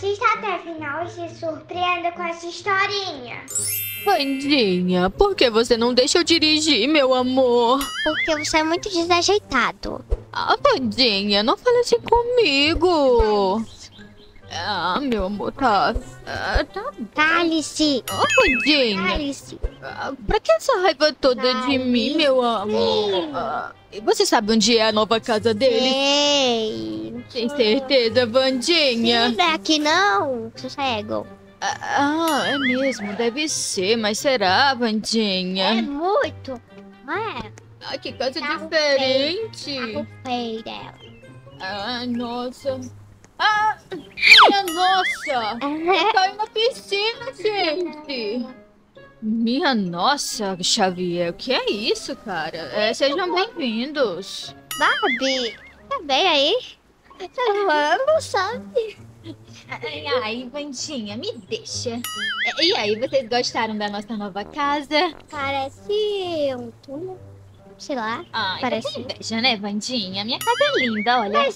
Assista até o final e se surpreenda com essa historinha. Vandinha, por que você não deixa eu dirigir, meu amor? Porque você é muito desajeitado. Ah, Vandinha, não fale assim comigo. Ah, meu amor, tá... tá... Cale-se. Ah, Vandinha, Cale-se. pra que essa raiva toda de mim, meu amor? Você sabe onde é a nova casa dele? Ei. Tem certeza, Vandinha? Não é aqui não. Sossego. Ah, é mesmo, deve ser, mas será, É Vandinha? muito. Não é? Ah, que casa Carro diferente. Carro feio dela. Ah, nossa. Ah, minha nossa! Caiu na piscina, gente! Minha nossa, Xavier, o que é isso, cara? Sejam bem-vindos. Barbie, tá bem aí? Eu amo, sabe? Ai, Vandinha, me deixa. E aí, vocês gostaram da nossa nova casa? Parece um túnel. Sei lá. Ai, Parece. tá com inveja, né, Vandinha? Minha casa é linda, olha, Mas,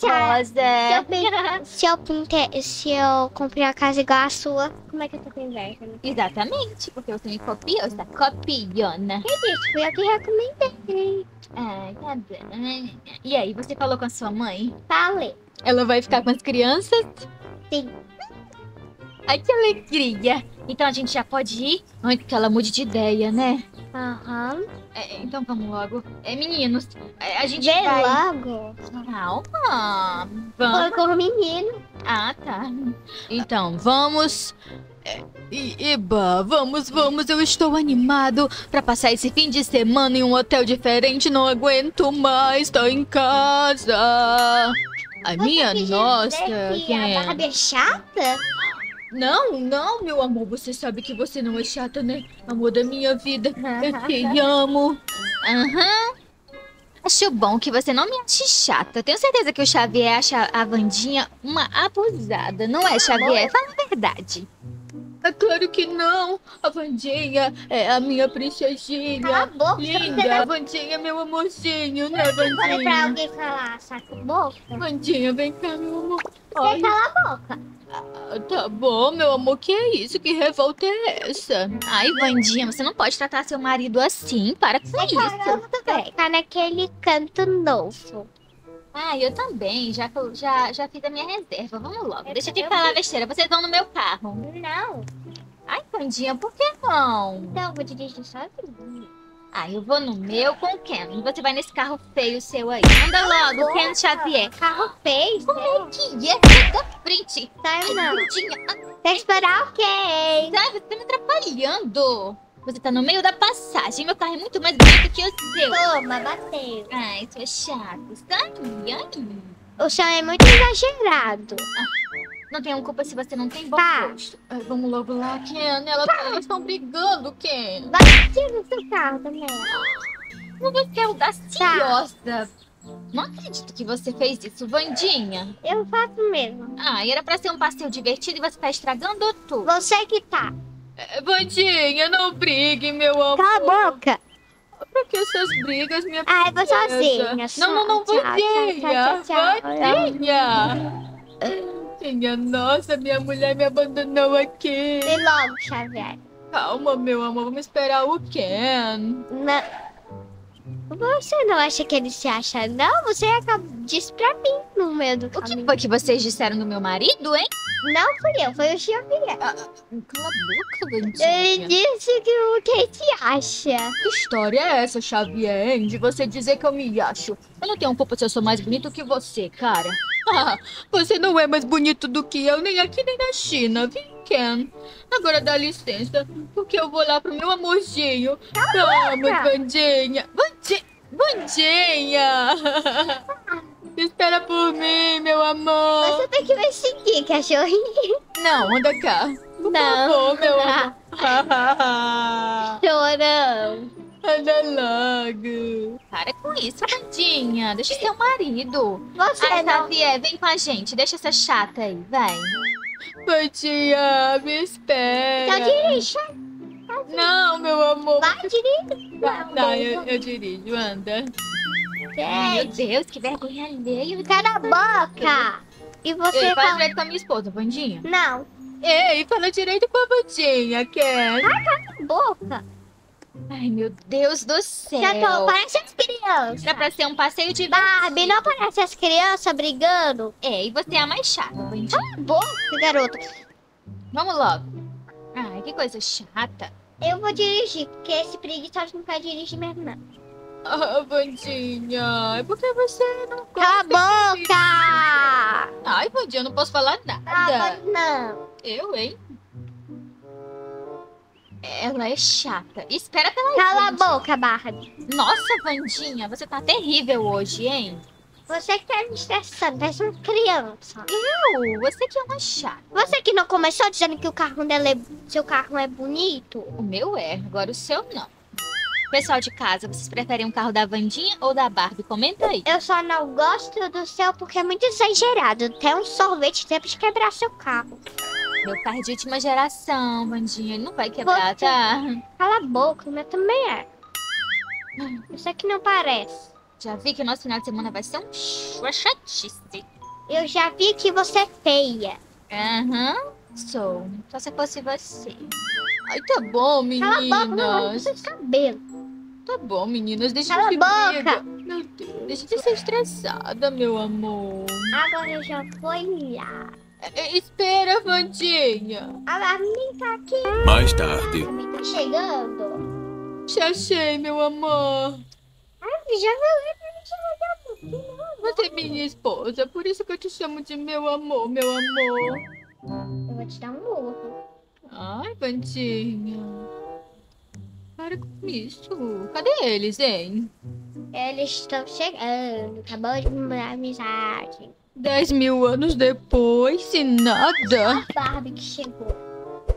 rosa. Se eu comprei uma casa igual a sua, como é que eu tô com inveja? Né? Exatamente, porque você me copiou, você tá copiona. Que isso? Fui eu que recomendei. Ai, tá bom. E aí, você falou com a sua mãe? Falei. Ela vai ficar com as crianças? Sim. Ai, que alegria! Então a gente já pode ir antes que ela mude de ideia, né? Aham. Então vamos logo. Meninos, a gente Vê vai... logo. Calma. Foi Vamos. com o menino. Ah, tá. Então, vamos... Iba, vamos, eu estou animado pra passar esse fim de semana em um hotel diferente, não aguento mais, tô em casa. Ai, minha Você quis nossa, dizer que a Barbie é chata? Não, meu amor, você sabe que você não é chata, né? Amor da minha vida, eu te amo. Aham. Acho bom que você não me ache chata. Tenho certeza que o Xavier acha a Vandinha uma abusada, não é, Xavier? Fala a verdade. É claro que não. A Vandinha é a minha princesinha. Cala a boca. Linda, a Vandinha é meu amorzinho, né, Falei pra Vandinha? alguém falar saco boca. Vandinha, vem cá, meu amor. Você Ai, cala a boca. tá bom, meu amor, que é isso? Que revolta é essa? Ai, Vandinha, você não pode tratar seu marido assim. Para com isso. Tudo bem. Tá naquele canto novo. Ah, eu também. Já fiz a minha reserva. Vamos logo. Deixa eu te falar besteira. Vocês vão no meu carro. Não. Ai, Vandinha, por que não? Então, eu vou dirigir sozinho. Ah, eu vou no meu com o Ken. E você vai nesse carro feio seu aí. Anda logo, Ken Xavier. Carro feio, Como né? é que é? Sai da frente. Sai não. Vandinha, Quer esperar o quê? sai, você tá me atrapalhando. Você tá no meio da passagem. Meu carro é muito mais bonito que o seu. Toma, bateu. Ai, sua chato. Sai, ai. O senhor é muito exagerado. Não tenho culpa se você não tem bom Tá. gosto. Ai, vamos logo lá, Ken. Elas estão brigando, Ken. Bate no seu carro também. Como você é audaciosa. Não acredito que você fez isso, Vandinha. Eu faço mesmo. Ah, era pra ser um passeio divertido e você tá estragando tudo. Você que tá. Vandinha, não brigue, meu amor. Cala a boca. Pra que essas brigas, minha Ah, eu vou princesa? sozinha. Não, Tchau, Vandinha. tchau. Vandinha. Minha nossa, minha mulher me abandonou aqui. Vem logo, Xavier. Calma, meu amor, vamos esperar o Ken. Não. Você não acha que ele se acha, não? Você disse pra mim no meio do O que caminho. foi que vocês disseram do meu marido, hein? Não fui eu, foi o Xavier. Cala a boca, Ele Vandinha. disse que o que se acha. Que história é essa, Xavier, hein? De você dizer que eu me acho. Eu não tenho culpa se eu sou mais bonito que você, cara. Ah, você não é mais bonito do que eu, nem aqui nem na China, viu, Ken? Agora dá licença, porque eu vou lá pro meu amorzinho. Vamos, Vandinha. Vandinha! Espera por mim, meu amor. Você tem que me seguir, cachorrinho. Não, anda cá. Por Não. favor, meu amor. Chorão. Anda logo. Para com isso, Vandinha. Deixa seu marido. Você Ai, não. Xavier, vem com a gente. Deixa essa chata aí, vai. Vandinha, me espera. Então dirige. Não, meu amor. Vai, dirige. Não, eu dirijo, anda. Meu Gente, Deus, que vergonha alheia. cala a boca. E você Ei, fala fala... direito com a minha esposa, Vandinha. Não, Ei, fala direito com a Vandinha, quer? boca. Ai, meu Deus do céu. Já tô, parece as crianças. Era pra ser um passeio de Barbie, não parece as crianças brigando? É, e você é a mais chata, Vandinha. Cala a boca, garoto. Vamos logo. Ai, que coisa chata. Eu vou dirigir, porque esse preguiçoso não quer dirigir mesmo, não. Ah, Vandinha, é porque você não Cala a gosta de... boca! Ai, Vandinha, eu não posso falar Ah, nada. não. Eu, hein? Ela é chata. Espera pela Cala a gente. boca, Barbie. Nossa, Vandinha, você tá terrível hoje, hein? Você que tá me estressando, parece uma criança. Você que é uma chata. Você que não começou dizendo que o carro dela seu carro é bonito? O meu é, agora o seu não. Pessoal de casa, vocês preferem um carro da Vandinha ou da Barbie? Comenta aí. Eu só não gosto do seu porque é muito exagerado. Até um sorvete tempo de quebrar seu carro. Meu carro é de última geração, Vandinha. Ele não vai quebrar, Você- tá? Cala a boca, o meu também é. Isso aqui não parece. Já vi que o nosso final de semana vai ser uma chatice. Eu já vi que você é feia. Aham, sou. Só se fosse você. Ai, tá bom, Cala a boca, não arranca meninas. seus cabelos. Tá bom, meninas. Deixa Cala de a boca. briga. Meu Deus, deixa de ser estressada, meu amor. Agora eu já vou olhar. Espera, Vandinha. A Barbie tá aqui. Mais tarde. Também tá chegando. Já achei, meu amor. Já viu? Você é minha esposa, por isso que eu te chamo de meu amor, meu amor. Eu vou te dar um murro. Ai, Vandinha. Para com isso. Cadê eles, hein? Eles estão chegando. Acabou de mandar amizade. 10.000 anos depois, se nada. A Barbie que chegou.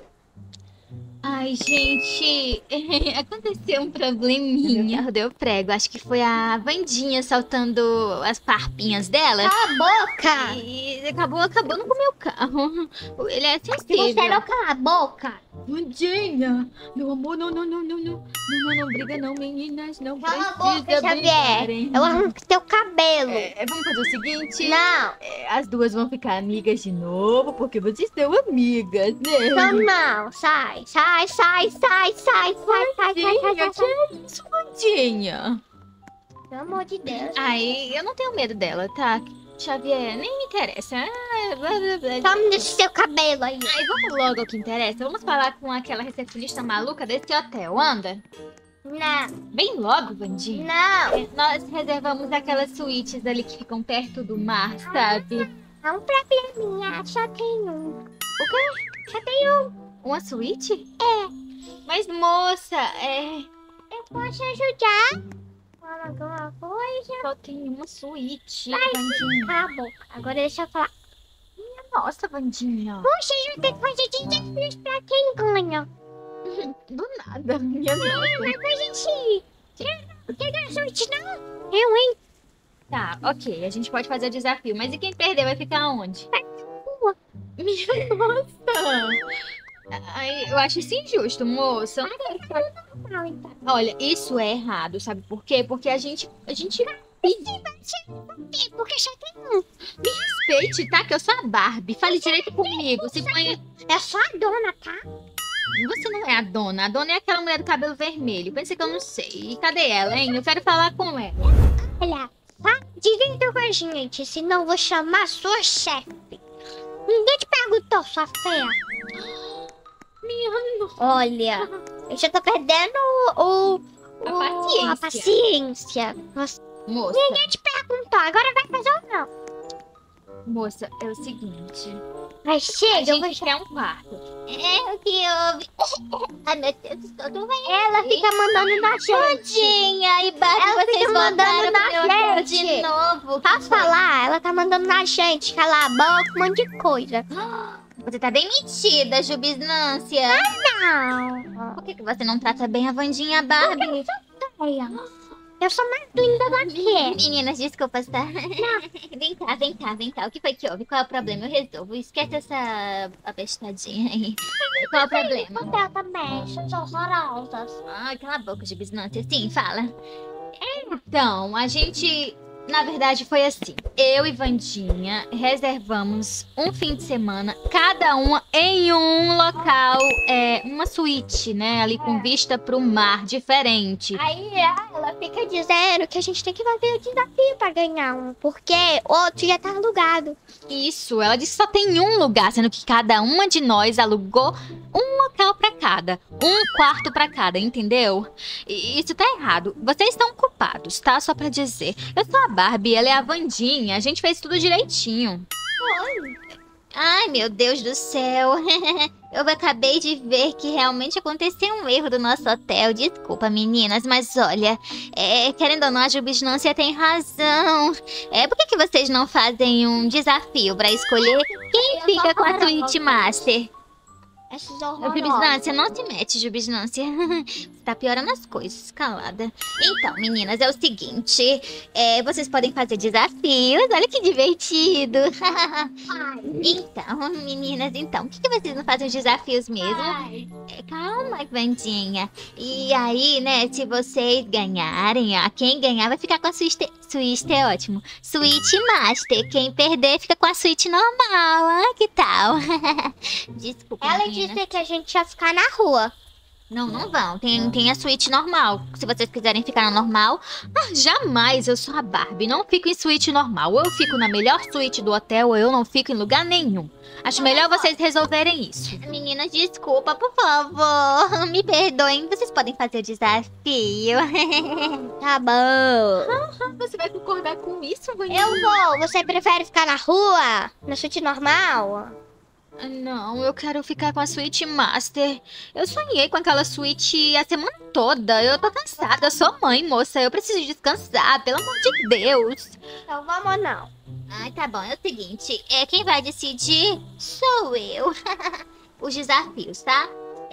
Ai, gente, aconteceu um probleminha. Eu deu prego. Acho que foi a Vandinha soltando as farpinhas dela. Cala a boca! E acabou no com o meu carro. Ele é Se você sensível. não calar a boca, Vandinha, meu amor, não, briga não, meninas, não cala a precisa boca, brigar, Xavier. hein? Eu arranco teu cabelo. Vamos fazer o seguinte, Não, as duas vão ficar amigas de novo, porque vocês são amigas, né? não. Sai. Vandinha, que é isso, Vandinha? Pelo amor de Deus. Ai, eu não tenho medo dela, tá? Xavier, nem me interessa. Tome desse seu cabelo aí. Ai, vamos logo ao que interessa. Vamos falar com aquela recepcionista maluca desse hotel, anda? Não, Vem logo, Vandinha. não. Nós reservamos aquelas suítes ali que ficam perto do mar, sabe? É um probleminha, só tem um. O quê? Só tem um. Uma suíte? É. Mas, moça, Eu posso ajudar? Fala alguma coisa? só tem uma suíte, Vandinha. Cala a boca. Agora deixa eu falar. Nossa, Vandinha. Vocês vão ter que fazer desafios pra quem ganha. Do nada, minha nossa. Mas a gente... Quer dar sorte não? Eu, hein? Tá, ok, a gente pode fazer o desafio. Mas e quem perder vai ficar onde? rua. Minha nossa. Ai, eu acho isso injusto, moça. Eu não quero ficar... Não, então. Olha, isso é errado, sabe por quê? Porque a gente Porque só tem um. respeite, tá? Que eu sou a Barbie. Fale direito comigo. Se põe... É só a dona, tá? Você não é a dona. A dona é aquela mulher do cabelo vermelho. Pensa que eu não sei. E cadê ela, hein? Eu quero falar com ela. Olha, tá direito com a gente, senão eu vou chamar a sua chefe. Ninguém te perguntou, sua feia. Minha nossa. Olha, eu já tô perdendo A a paciência. Nossa, Moça, ninguém te perguntou, agora vai fazer ou não? moça, é o seguinte. Mas A chega, eu vou gente quer um quarto. É o que houve. Ai, meu Deus, todo mundo. Ela fica mandando na gente. E Barbie, Ela fica mandando na de gente. novo. Posso falar? Ela tá mandando na gente, calar a boca, um monte de coisa. Você tá demitida, Jubisnância. Não. Por que você não trata bem a Vandinha Barbie? Eu sou mais linda daqui. Meninas, desculpas, tá? Vem cá. O que foi que houve? Qual é o problema? Eu resolvo. Esquece essa abestadinha aí. Qual é o problema? Você também, são horrorosas. Ai, cala a boca, Jubisnância. Sim, fala. Então, a gente Na verdade, foi assim. Eu e Vandinha reservamos um fim de semana, cada uma em um local, uma suíte, né? Ali com vista pro mar, diferente. Aí ela fica dizendo que a gente tem que fazer o desafio pra ganhar um, porque outro já tá alugado. Isso, ela disse que só tem um lugar, sendo que cada uma de nós alugou um local pra cada, um quarto pra cada, entendeu? E isso tá errado. Vocês estão culpados, tá? Só pra dizer. Eu sou a Barbie, ela é a Vandinha. A gente fez tudo direitinho. Ai, meu Deus do céu. Eu acabei de ver que realmente aconteceu um erro do nosso hotel. Desculpa, meninas, mas olha, querendo ou não, a Jubisnância tem razão. Por que vocês não fazem um desafio pra escolher quem fica com a suíte master? Esses horrorosos. Jubisnância, não se mete, Jubisnância. Você tá piorando as coisas, calada. Então, meninas, é o seguinte. Vocês podem fazer desafios. Olha que divertido. Então, meninas, por que vocês não fazem os desafios mesmo? Calma, Vandinha. E aí, né, se vocês ganharem, quem ganhar vai ficar com a suíte é ótimo. Suíte Master. Quem perder fica com a suíte normal. Que tal? Desculpa, Ela menina. disse que a gente ia ficar na rua. Não vão. Tem a suíte normal. Se vocês quiserem ficar na normal. Jamais, eu sou a Barbie. Não fico em suíte normal. Ou eu fico na melhor suíte do hotel, ou eu não fico em lugar nenhum. Acho melhor vocês resolverem isso. Meninas, desculpa, por favor. Me perdoem. Vocês podem fazer o desafio. Tá bom. Você vai concordar com isso, Vanilla? Eu vou. Você prefere ficar na rua? Na suíte normal? Não, eu quero ficar com a suíte master. Eu sonhei com aquela suíte a semana toda. Eu tô cansada, eu sou mãe, moça. Eu preciso descansar, pelo amor de Deus. Então vamos não. Ai, tá bom, é o seguinte. Quem vai decidir sou eu. Os desafios, tá?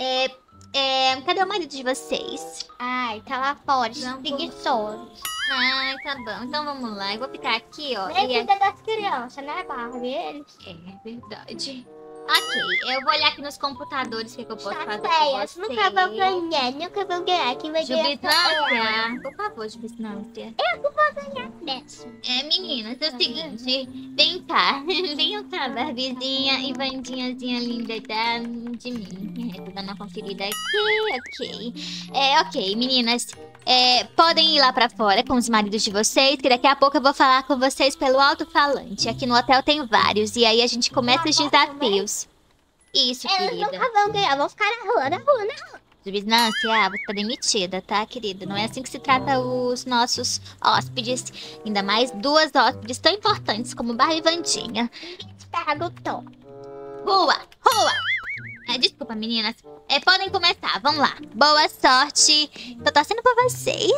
Cadê o marido de vocês? Ai, tá lá fora, Não, preguiçoso. Ai, tá bom. Então vamos lá. Eu vou ficar aqui, ó. Ele cuida das crianças, né, Barbie? Eles. É verdade. Ok, eu vou olhar aqui nos computadores o que eu posso fazer com Chateias, você. nunca vão ganhar, nunca vão ganhar. Quem vai ganhar sou Jubisnância, por favor, Jubisnância. eu que vou ganhar dessa. Meninas, é o seguinte. Vem cá. Venham cá, Barbizinha e Vandinhazinha linda de mim. Tô dando uma conferida aqui, ok. Ok, meninas. Podem ir lá pra fora com os maridos de vocês, que daqui a pouco eu vou falar com vocês pelo alto-falante. Aqui no hotel tem vários, e aí a gente começa os desafios. Isso, Eles querida. nunca vão ganhar, vão ficar na rua, na rua, na rua. Jubisnância, você tá demitida, tá, querida? Não é assim que se trata os nossos hóspedes. Ainda mais duas hóspedes tão importantes como Barbie e Vandinha. Perguntou. Rua! Desculpa, meninas. Podem começar, vamos lá. Boa sorte. Tô torcendo por vocês.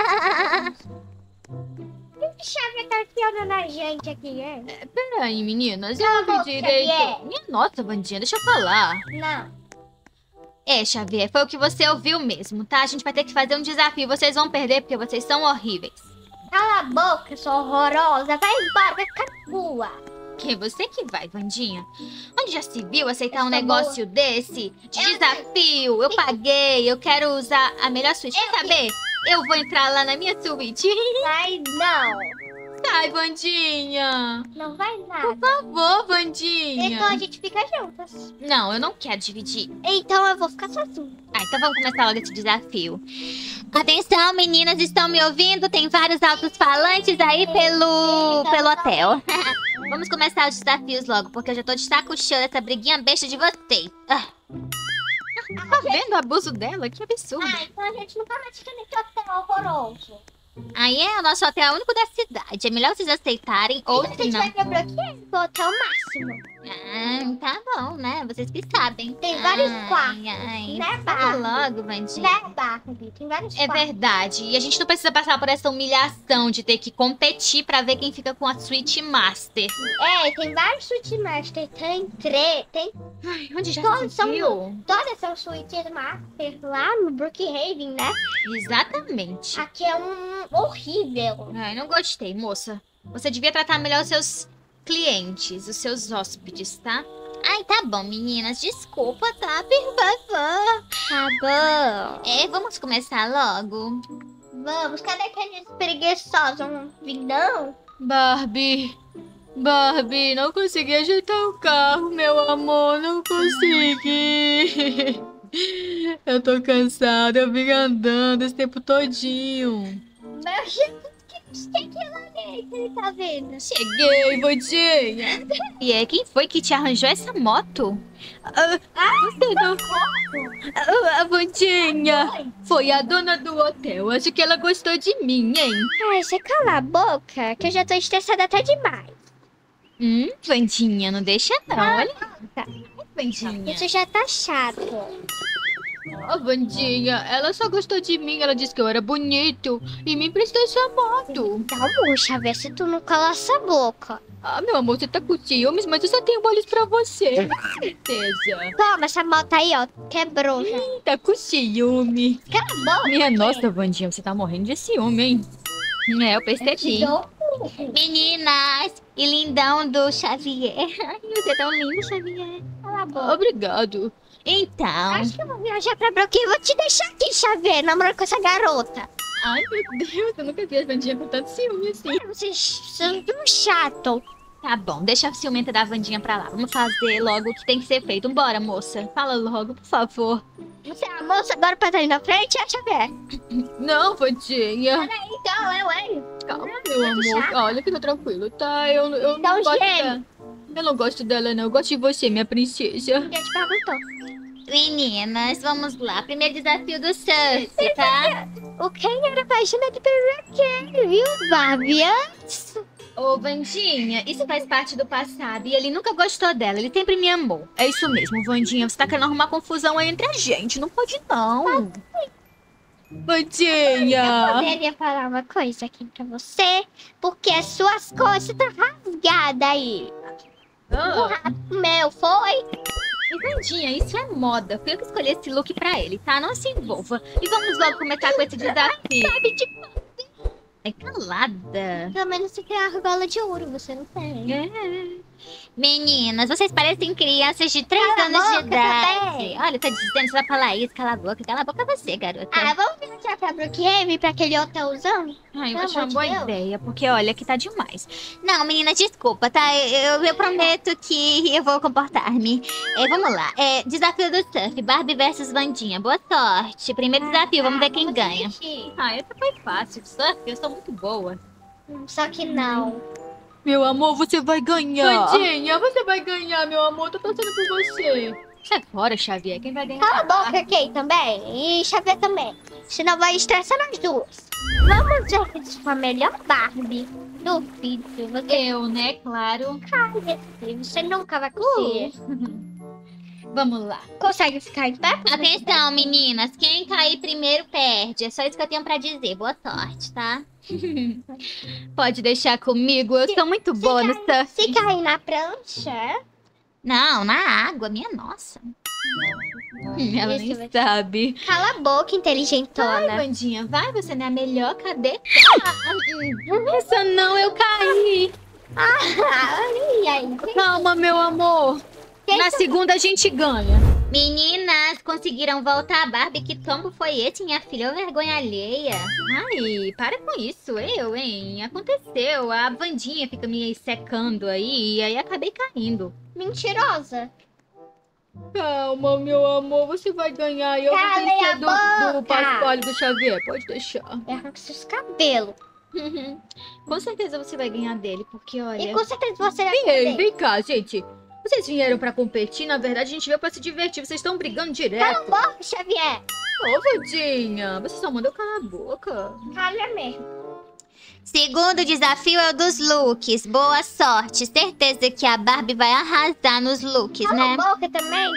Que chave tá acionando a gente aqui, é? Peraí, meninas. Cala a boca, Xavier. Minha nossa, Vandinha, deixa eu falar. Não. Xavier, foi o que você ouviu mesmo, tá? A gente vai ter que fazer um desafio. Vocês vão perder porque vocês são horríveis. Cala a boca, sua horrorosa. Vai embora, vai ficar na rua. Que você que vai, Vandinha. Onde já se viu aceitar Eu um sou negócio desse? De Eu desafio. Eu paguei, eu quero usar a melhor suíte. Quer saber? Eu vou entrar lá na minha suíte. Vai não. Sai, Vandinha. Não vai nada. Por favor, Então Vandinha. a gente fica juntas. Não, eu não quero dividir. Então eu vou ficar sozinha. Então vamos começar logo esse desafio. Atenção, meninas, estão me ouvindo? Tem vários altos-falantes aí pelo hotel. Vamos começar os desafios logo, porque eu já tô de saco cheio dessa briguinha besta de vocês. Tá vendo o abuso dela? Que absurdo. Então a gente nunca mais fica nesse hotel horroroso. Aí o nosso hotel é o único da cidade. É melhor vocês aceitarem ou Então a se gente não. vai pra bloqueio pro hotel máximo. Tá bom, né? Vocês que sabem. Tem vários quartos, Ai, né, fala Barbie? logo, Vandinha. Né, Barbie? Tem vários É quartos. verdade. E a gente não precisa passar por essa humilhação de ter que competir pra ver quem fica com a Suite Master. Tem vários suítes master. Tem Ai, onde já Todos se são viu? todas são suítes master lá no Brookhaven, né? Exatamente. Aqui é um horrível. Ai, não gostei, moça. Você devia tratar melhor os seus clientes, os seus hóspedes, tá? Ai, tá bom, meninas. Desculpa, tá? Por favor. Tá bom. Vamos começar logo? Vamos, cadê aqueles preguiçosos? Não vim, não? Barbie, não consegui ajeitar o carro, meu amor, não consegui. Eu tô cansada, eu vim andando esse tempo todinho. Meu Jesus, que tem que ir lá dentro, ele tá vendo? Cheguei, Vandinha. E é, quem foi que te arranjou essa moto? Você não... A Vandinha. Foi a dona do hotel. Acho que ela gostou de mim, hein? Ai, você cala a boca, que eu já tô estressada até demais. Vandinha, não deixa não, olha. Tá. Vandinha. Isso já tá chato. A Vandinha, ela só gostou de mim. Ela disse que eu era bonito e me emprestou sua moto. Dá um Xavier, se tu não calar essa boca. Meu amor, você tá com ciúmes, mas eu só tenho olhos pra você. Com certeza. Toma essa moto aí, ó. Quebrou já. Tá com ciúme. Cala a boca. Minha nossa, Vandinha, você tá morrendo de ciúme, hein? É, eu percebi. Meninas, e lindão do Xavier. Ai, você é tão lindo, Xavier. Cala a boca. Obrigado. Então... Acho que eu vou viajar pra Brooklyn e vou te deixar aqui, Xavier, namorando com essa garota. Ai, meu Deus, eu nunca vi a Vandinha com tanto ciúme assim. Vocês são tão chato. Tá bom, deixa a ciumenta da Vandinha pra lá. Vamos fazer logo o que tem que ser feito. Vambora, moça. Fala logo, por favor. Você é a moça agora pra estar aí na frente, é, Xavier? Não, Vandinha. Então, eu. Calma, meu amor. Olha, fica tranquilo, tá? Eu não gosto dela. Eu não gosto dela, não. Eu gosto de você, minha princesa. Ninguém te perguntou. Meninas, vamos lá. Primeiro desafio do surf, tá? O Ken era apaixonado pelo Raquel, viu, Barbie? Ô, Vandinha, isso faz parte do passado e ele nunca gostou dela, ele sempre me amou. É isso mesmo, Vandinha, você tá querendo arrumar confusão aí entre a gente, não pode não. Vandinha! Eu poderia falar uma coisa aqui pra você, porque as suas costas estão rasgadas aí. O rato meu foi? E Vandinha, isso é moda. Fui eu que escolhi esse look pra ele, tá? Não se envolva. E vamos logo começar com esse desafio. Sabe de... É calada. Pelo menos você tem a argola de ouro, você não tem. Meninas, vocês parecem crianças de 3 Cala a anos de boca idade. também. Olha, tá dizendo que vai falar isso. Cala a boca você, garota. Ah, vamos viajar pra Brookhaven, pra aquele hotelzão? Ai, eu Pelo acho uma amor de boa Deus. ideia, porque olha que tá demais. Não, meninas, desculpa, tá? Eu prometo que eu vou comportar-me. Vamos lá. Desafio do surf, Barbie versus Vandinha. Boa sorte. Primeiro desafio, vamos ver quem ganha. Essa foi fácil. Surf, eu sou muito boa. Só que não. Meu amor, você vai ganhar. Vandinha, você vai ganhar, meu amor. Tô torcendo por você. Sai fora, Xavier. Quem vai ganhar? Cala a boca, Kay, também. E Xavier também. Senão vai estressar nós duas. Vamos ver se for a melhor Barbie. Duvido. Você Eu, né? Claro. Você nunca vai conseguir. Vamos lá. Consegue ficar em pé? Atenção, meninas. Quem cair primeiro perde. É só isso que eu tenho pra dizer. Boa sorte, tá? Pode deixar comigo. Eu sou muito boa no surf. Se cair na prancha... Não, na água. Minha nossa. Ela Isso, nem vai- sabe. Cala a boca, inteligentona. Vai, Vandinha. Vai, você não é a melhor. Cadê? Essa não, eu caí. E aí? Calma, meu amor. Na segunda a gente ganha. Meninas, conseguiram voltar a Barbie? Que tombo foi esse, minha filha? Ô, vergonha alheia. Ai, para com isso, hein? Aconteceu. A Vandinha fica me secando aí e aí acabei caindo. Mentirosa. Calma, meu amor, você vai ganhar. Eu vou Calem a vencer do boca. Pascoal e do Xavier. Pode deixar. Erra com seus cabelos. Com certeza você vai ganhar dele, porque olha... E com certeza você vai Ei, perder. vem cá, gente. Vocês vieram pra competir, na verdade a gente veio pra se divertir. Vocês estão brigando direto. Cala a boca, Xavier. Ô, Vandinha, você só mandou calar a boca. Calha mesmo. Segundo desafio é o dos looks. Boa sorte. Certeza que a Barbie vai arrasar nos looks, Cala né? a boca também.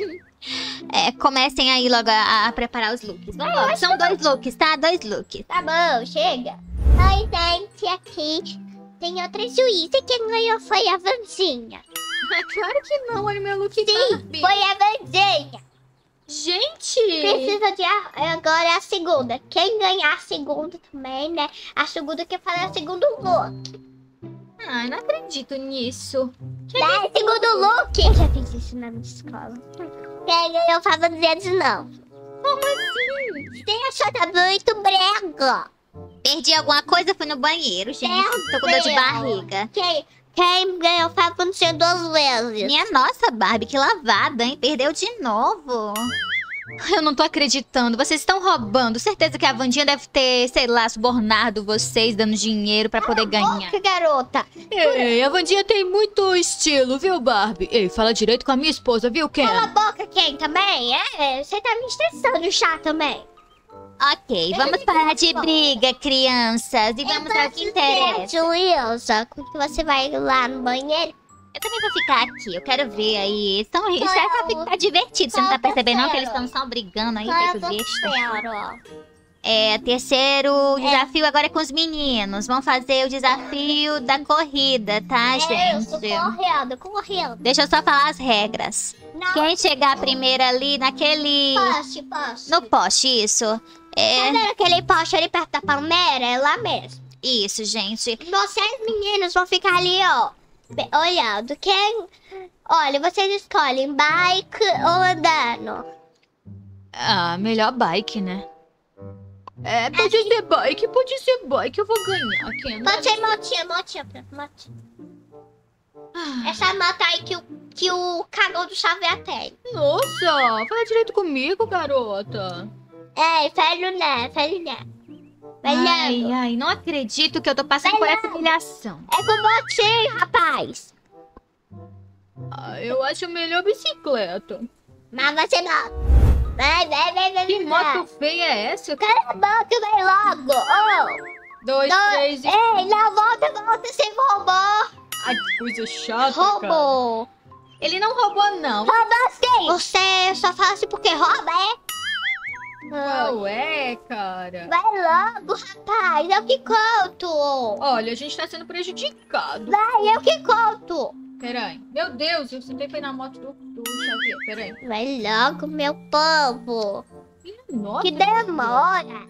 Comecem aí logo a preparar os looks. Vamos lá. São 2 looks, tá? 2 looks. Tá bom, chega. Oi, gente, aqui tem outra juíza. Quem ganhou foi a Vandinha. Claro que não, olha o meu look. Sim, foi a Vandinha. Gente! Precisa de agora é a segunda. Quem ganhar a segunda também, né? A segunda que eu falei é a segunda look. Ai, não acredito nisso. É segundo look. Eu já fiz isso na minha escola. Quem ganhou foi a Vandinha de novo. Como assim? Você achou tá muito brega. Perdi alguma coisa, fui no banheiro, gente. Tô com dor de barriga. Quem ganhou foi a Vandinha 2 vezes. Minha nossa, Barbie, que lavada, hein? Perdeu de novo. Eu não tô acreditando. Vocês estão roubando. Certeza que a Vandinha deve ter, sei lá, subornado vocês, dando dinheiro pra poder ganhar. Que garota. Ei, a Vandinha tem muito estilo, viu, Barbie? Ei, fala direito com a minha esposa, viu, Ken? Cala a boca, quem também? Você tá me estressando já também. Ok, vamos parar de briga, crianças. E vamos ao que interessa. Wilson, quando você vai lá no banheiro, Eu também vou ficar aqui, eu quero ver aí. Isso é pra ficar divertido. Você não tá percebendo não que eles estão só brigando aí, feito besta. Terceiro desafio agora é com os meninos. Vão fazer o desafio da corrida, tá, gente? correndo. Deixa eu só falar as regras. Não, Quem chegar primeiro ali naquele... poste. No poste, isso. Tá vendo aquele poste ali perto da palmeira? É lá mesmo. Isso, gente. Vocês, meninos, vão ficar ali, ó, olhando. Olha, vocês escolhem bike ou andando. Ah, melhor bike, né? Pode ser bike, eu vou ganhar, Ken. Pode ser motinha. Essa moto aí que o cagão do Xavier tem. Nossa, fala direito comigo, garota. Velho né. Ai, não acredito que eu tô passando por essa humilhação. É com você, rapaz. Ah, eu acho melhor bicicleta. Mas você não. Vai. Que moto feia é essa? Cala a boca, vai logo. 2, 3 e... Ei, não, volta, você roubou. Ai, que coisa chata, cara. Roubou. Ele não roubou, não. Roubou sim. Você só fala assim porque rouba, Qual é, cara? Vai logo, rapaz. Eu que conto. Olha, a gente tá sendo prejudicado. Vai, eu que conto. Peraí. Meu Deus, eu sentei foi na moto do Xavier. Peraí. Vai logo, meu povo. Nossa. Que demora.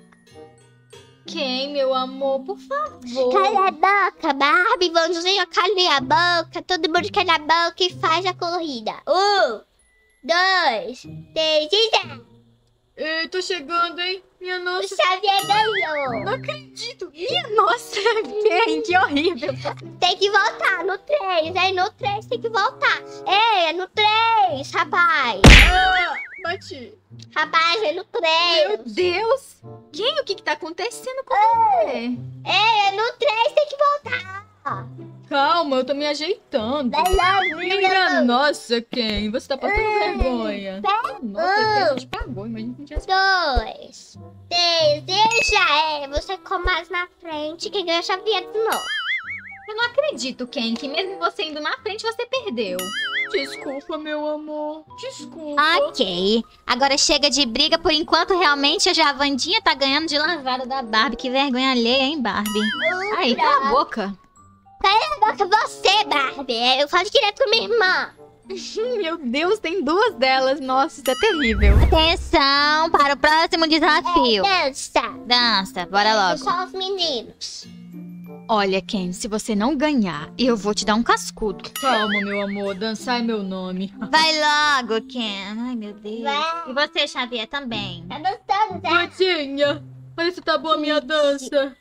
Quem, meu amor? Por favor. Cala a boca, Barbie. Vãozinho, cala a boca. Todo mundo cala a boca e faz a corrida. 1, 2, 3 e 0. Ei, tô chegando, hein? Minha O nossa. Xavier ganhou. Não acredito. Minha nossa, Ken, que horrível. Tem que voltar no 3. No 3 tem que voltar. É no 3, rapaz. Ah, bati. Rapaz, é no 3. Meu Deus. Quem? O que tá acontecendo com você? No 3 tem que voltar. Calma, eu tô me ajeitando. Vai lá, Minha nossa, Ken, você tá passando vergonha. Nossa, a gente pagou, imagina que a gente ia... 2, 3 e já é. Você começa na frente. Quem ganha Xavier de novo. Eu não acredito, Ken, que mesmo você indo na frente, você perdeu. Desculpa, meu amor. Desculpa. Ok. Agora chega de briga. Por enquanto, realmente, a Vandinha tá ganhando de lavada da Barbie. Que vergonha alheia, hein, Barbie? Ai, cala a boca. Cala a boca você, Barbie. Eu falo direto com minha irmã. Meu Deus, tem 2 delas. Nossa, isso é terrível. Atenção para o próximo desafio. Dança. Dança, bora logo. Só os meninos. Olha, Ken, se você não ganhar, eu vou te dar um cascudo. Calma, meu amor. Dançar é meu nome. Vai logo, Ken. Ai, meu Deus. Vai. E você, Xavier, também. Tá dançando, tá? Vandinha, olha se tá boa a minha dança.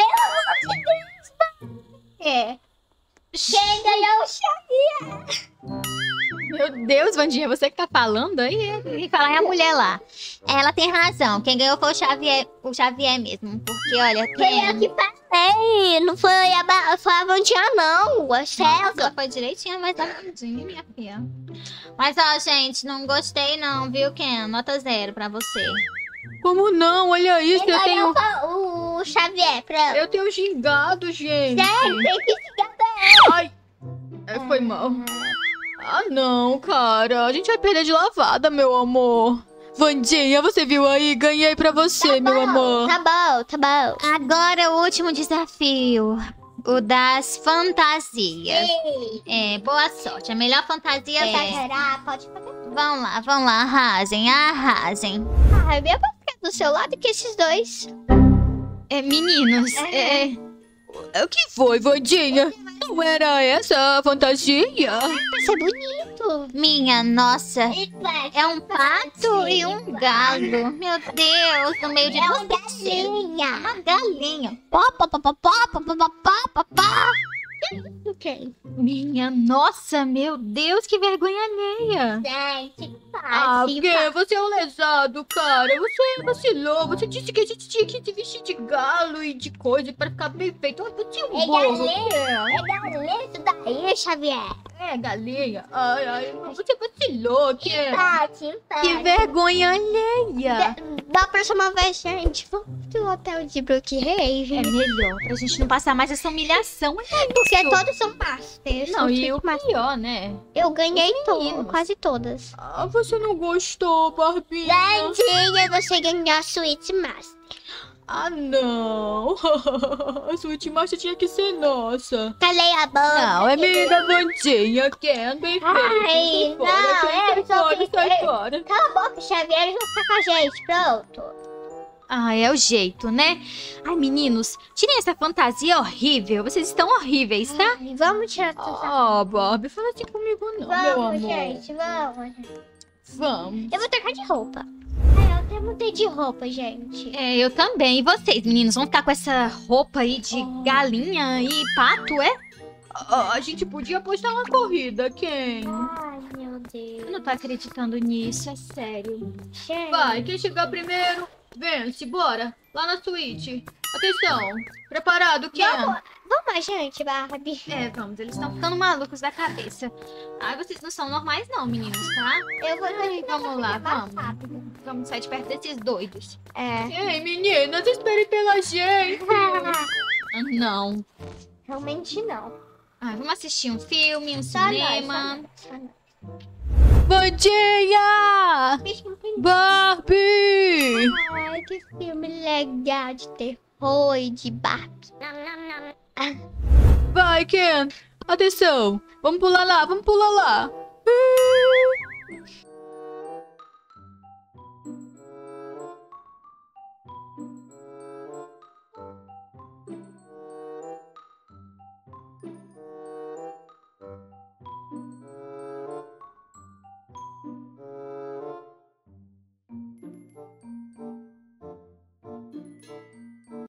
Quem ganhou o Xavier? Meu Deus, Vandinha, você que tá falando aí? E falar é a mulher lá. Ela tem razão. Quem ganhou foi o Xavier mesmo. Porque, olha, Quem eu que passei? Não foi a Vandinha, não. A Celso. Ela foi direitinho, mas tá rapidinho, minha filha. Mas, ó, gente, não gostei não, viu, Ken? Nota 0 pra você. Como não? Olha isso, Quem eu ganhou tenho... foi o Xavier. Eu tenho gingado, gente. Sério, tem que ficar Ai, foi mal. Ah, não, cara. A gente vai perder de lavada, meu amor. Vandinha, você viu aí? Ganhei pra você, meu amor. Tá bom. Agora o último desafio. O das fantasias. Boa sorte. A melhor fantasia é... Exagerar, pode fazer. Vão lá, arrasem. Eu posso ficar do seu lado que esses dois. Meninos, O que foi, Vandinha? Não era essa a fantasia? Isso é bonito. Minha nossa. É É um pato e um galo. Meu Deus, no meio de uma duas pessoas. galinha. Uma galinha. Pó, pó, pó, pó, pó, pó, pó, pó, pó, pó. Ok. Minha nossa, meu Deus, que vergonha alheia. Gente, Ah, fácil. porque você é um lesado, cara. Você vacilou. Você disse que a gente tinha que se vestir de galo e de coisa pra ficar bem feito. Ai, você é um É burro. galinha isso daí, Xavier. É, galinha. Ai, você vacilou, que Empate. Que vergonha alheia. Da próxima vez, gente, vamos pro hotel de Brookhaven. É melhor, pra gente não passar mais essa humilhação. Porque todos são masters. Não, e o pior, né? Eu ganhei meninos. quase todas. Ah, você não gostou, Barbinha? Dandinha, você ganhou a Sweet Master. Ah, não. A sua ultimacha tinha que ser nossa. Calei a boca. Não, é minha da Vandinha, Ken. Bem feito. Ai, Sai fora, não, Ken, eu sai só fora, fiquei- sai fora. Cala a boca, Xavier, eles vão ficar com a gente, pronto. Ah, é o jeito, né? Ai, meninos, tirem essa fantasia horrível. Vocês estão horríveis, tá? Ai, vamos tirar tudo. Ah, Barbie, fala assim comigo não, meu Vamos, amor. gente, vamos. Vamos. Eu vou trocar de roupa. Ai, eu até mudei de roupa, gente. É, eu também. E vocês, meninos, vão ficar com essa roupa aí de galinha e pato, é? Ah, a gente podia apostar uma corrida, Ken. Ai, meu Deus. Eu não tô acreditando nisso, é sério. Gente. Vai, quem chegar primeiro, vence, bora. Lá na suíte. Atenção, preparado, Ken? Vamos, gente, Barbie. É, vamos, eles estão ficando malucos da cabeça. Ai, vocês não são normais não, meninos, tá? Eu vou Vamos lá, mais vamos. rápido. Vamos sair de perto desses doidos. É. Ei, meninas, esperem pela gente. Ah, não. Realmente não. Ai, vamos assistir um filme, um Só nós, cinema. só nós. Vandinha! Bicho, não tem- Barbie! Ai, que filme legal de terror e de Barbie. Vai, Ken. Atenção, vamos pular lá, vamos pular lá.